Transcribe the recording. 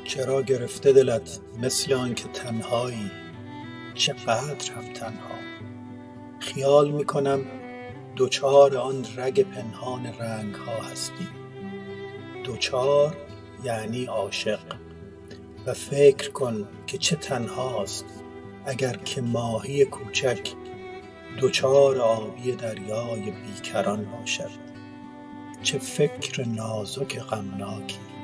چرا گرفته دلت مثل آن که تنهایی؟ چقدر هم تنها. خیال میکنم دوچار آن رگ پنهان رنگ ها هستی. دوچار یعنی عاشق. و فکر کن که چه تنهاست اگر که ماهی کوچک دوچار آبی دریای بیکران باشد. چه فکر نازک غمناکی.